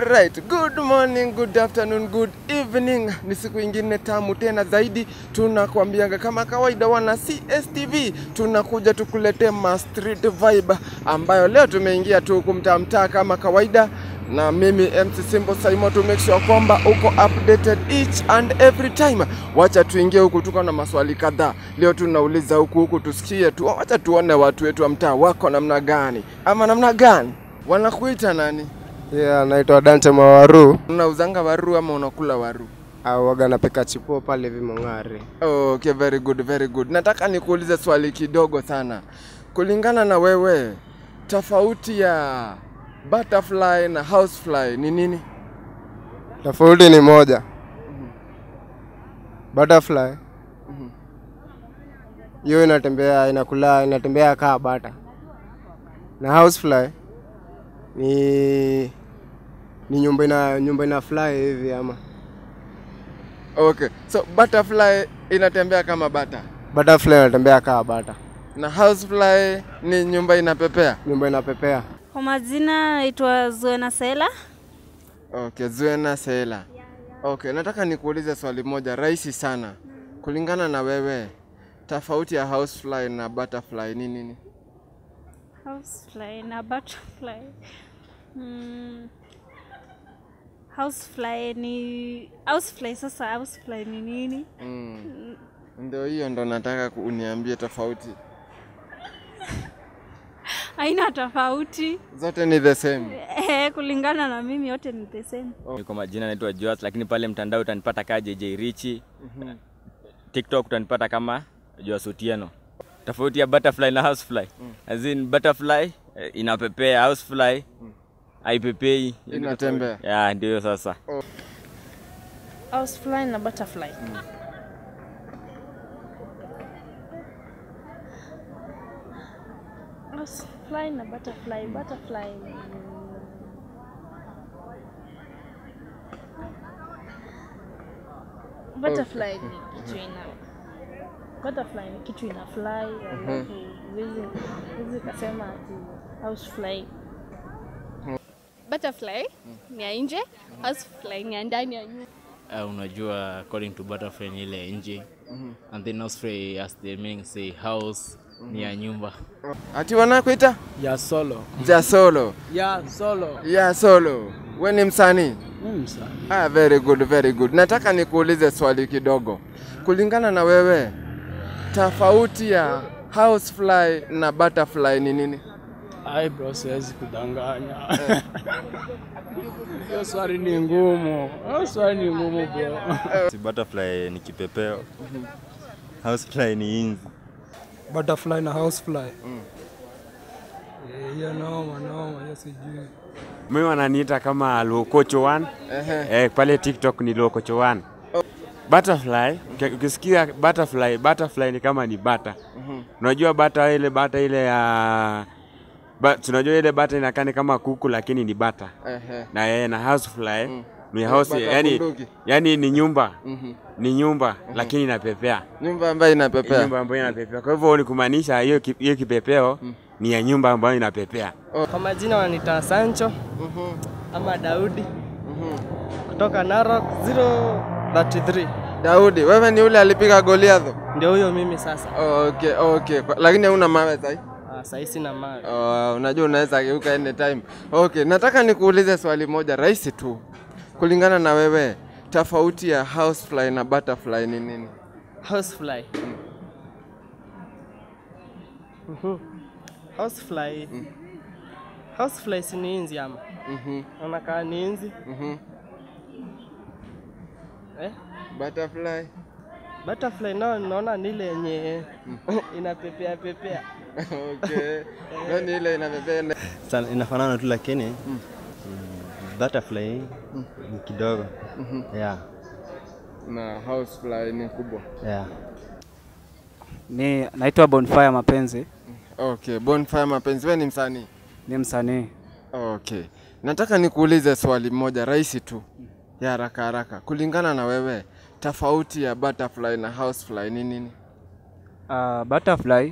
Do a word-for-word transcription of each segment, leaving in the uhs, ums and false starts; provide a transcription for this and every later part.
Alright, good morning, good afternoon, good evening. Ni siku ingine tamu tena zaidi. Tunakuambianga kama kawaida wana C S T V, tunakuja tukulete ma street vibe ambayo leo tumeingia tu kumtamtaa kama kawaida. Na mimi M C Simple Saimo to make sure kwamba uko updated each and every time. Wacha tuingie huku, tuko na maswali kadhaa. Leo tunauliza huku huku tusikie tu. Wacha tuone watu wetu wa mtaa wako namna gani ama namna gani. Wanakuita nani? Yeah, naitwa Dante Mawaru. Unauzanga waru ama unakula waru? Au waga napika chipo pale Vimongare. Okay, very good, very good. Nataka nikuulize swali kidogo sana. Kulingana na wewe, tofauti ya butterfly na housefly ni nini? Tofauti ni moja. Mm-hmm. Butterfly. Mhm. Hiyo inatembea, inakula, inatembea kaa bata. Na housefly ni ni nyumba ina nyumba ina fly hivi ama. Okay. So butterfly inatembea kama bata. Butterfly inatembea kama bata. Na housefly ni nyumba inapepea. Nyumba inapepea. Kwa majina naitwa Zuena Sela. Okay, Zuena Sela. Okay, nataka nikuulize swali moja rahisi sana. Kulingana na wewe, tofauti ya housefly na butterfly ni nini? Housefly na butterfly. Hmm. Housefly ni housefly sasa housefly ni nini? Mm. Ndio hiyo ndo nataka uniambie tofauti. Haina tofauti. Zote ni the same. Eh, kulingana na mimi yote ni the same. Oh. Kwa majina naitwa Joas, lakini pale mtandao utanipata kama J J Richie. Mm-hmm. TikTok utanipata kama Joas Otieno. Tofauti ya butterfly na housefly. Mm. As in butterfly inapepea, housefly mm. haipepei, inatembea. Yeah, ndio sasa. Oh. Housefly na butterfly. Mm. Housefly na butterfly, butterfly. Butterfly ni kitu ina butterfly ni kitu ina fly, alafu hizi hizi kasema ati housefly. Butterfly ni ya nje, housefly ni ya ndani ya nyumba. Uh, unajua according to butterfly ni ile nje. Mm -hmm. And then housefly as the meaning say house mm -hmm. ni ya nyumba. Ati wanakuita? Ya solo. Ya solo. Ya solo. Ya solo. Wewe ni msanii? Mimi msanii. Ah, very good, very good. Nataka nikuulize swali kidogo. Kulingana na wewe, tofauti ya housefly na butterfly ni nini? Ai bro, siwezi kudanganya. Hiyo swali ni ngumu. Hiyo swali ni ngumu bro. Si butterfly ni kipepeo. Housefly ni inzi. Butterfly na housefly. Mm. Eh, hiyo noma noma, hiyo sijui. Mimi wananiita kama Lokocho one. Uh-huh. Eh, pale TikTok ni Lokocho one. Oh. Butterfly, ukisikia butterfly, butterfly ni kama ni bata. Uh-huh. Unajua bata ile bata ile ya But tunajua ile bata inakaa kama kuku lakini ni bata. Uh-huh. Na yeye na housefly mm. ni house yani yani ni nyumba. Mm-hmm. Ni nyumba mm-hmm. lakini inapepea. Nyumba ambayo inapepea. Nyumba ambayo inapepea. Kwa hivyo ni kumaanisha hiyo hiyo kipepeo mm. ni ya nyumba ambayo inapepea. Oh. Kwa majina wananiita Sancho. Mhm. Ama Daudi. Mhm. Kutoka Narok zero thirty three. Daudi, wewe ni yule alipiga Goliath? Ndio huyo mimi sasa. Okay, okay. Lakini huna mawe sasa? Ah, sasa sina mawe. Oh, unajua unaweza geuka any time. Okay, nataka nikuulize swali moja rahisi tu. Kulingana na wewe, tofauti ya housefly na butterfly ni nini? Housefly. Mm. Mhm. Housefly. Mm. Housefly si ni inzi ama? Mhm. Unakaa ni inzi? Mhm. Eh? Butterfly. Butterfly nao naona ni ile yenye inapepea pepea. Okay. Nani ile inapepea? Sana inafanana tu lakini mm. butterfly mm. ni kidogo. Mhm. Yeah. Na housefly ni kubwa. Yeah. Ni naitwa Bonfire Mapenzi. Okay, Bonfire Mapenzi, wewe ni msanii? Ni msanii. Okay. Nataka nikuulize swali moja rahisi tu. Ya haraka haraka. Kulingana na wewe, tofauti ya butterfly na housefly ni nini? Uh, butterfly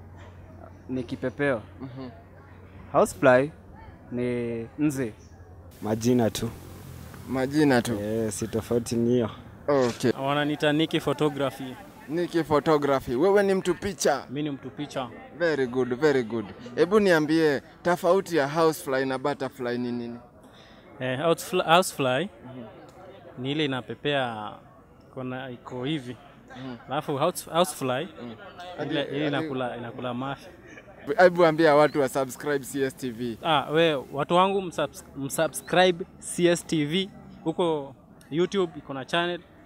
ni kipepeo. Mhm. Housefly ni nzi. Majina tu. Majina tu. Eh, si tofauti ni hiyo. Okay. Wananiita Niki Photography. Niki Photography. Wewe ni mtu picha? Mimi ni mtu picha. Very good, very good. Hebu niambie tofauti ya housefly na butterfly ni nini? Eh, housefly, housefly mm-hmm. ni ile inapepea kona iko hivi. Alafu mm-hmm. house, housefly mm-hmm. ile, ile inakula inakula mafi. Hebu ambia watu wa subscribe C S T V. Ah, we watu wangu msubs, msubscribe C S T V huko YouTube iko na channel